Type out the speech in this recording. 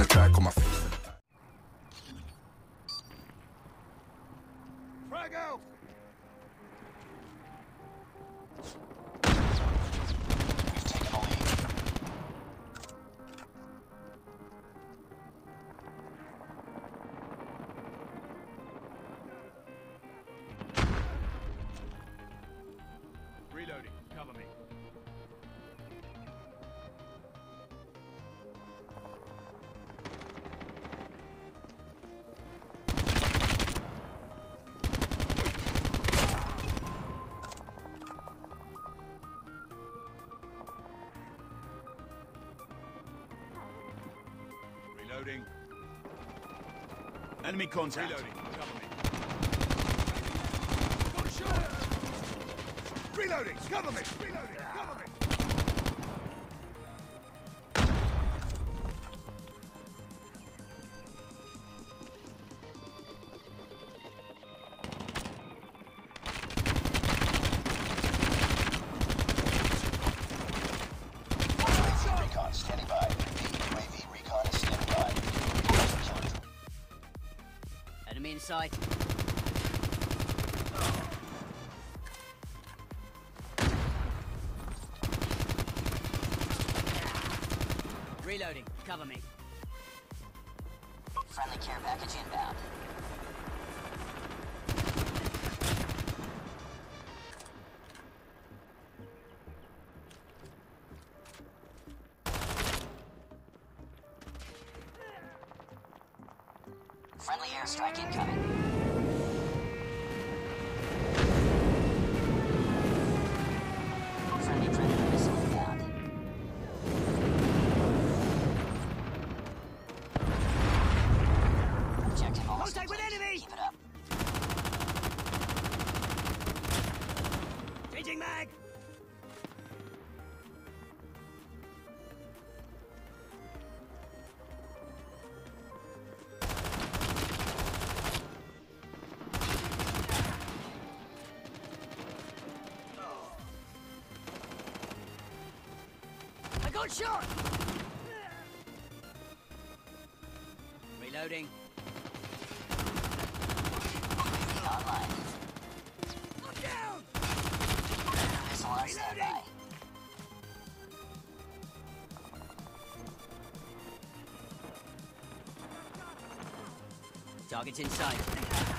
the track on my face. Frag out! We've taken the lead. Reloading. Cover me. Reloading. Enemy contact. Reloading. Cover me. Got a shot! Reloading. Cover me. Reloading. Cover me. UAV recon standing by. UAV recon is standing by. Enemy in sight. Reloading. Cover me. Friendly care package inbound. Friendly airstrike incoming. Friendly predator missile inbound. Objective almost Contact with complete. enemy! Keep it up. Changing mag! I got shot! Reloading. UAV online. Look down! Missile on standby. Target's in sight.